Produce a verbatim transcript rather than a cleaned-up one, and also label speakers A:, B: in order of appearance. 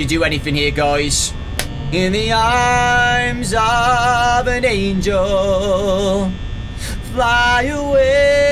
A: you do anything here, guys. In the arms of an angel, fly away.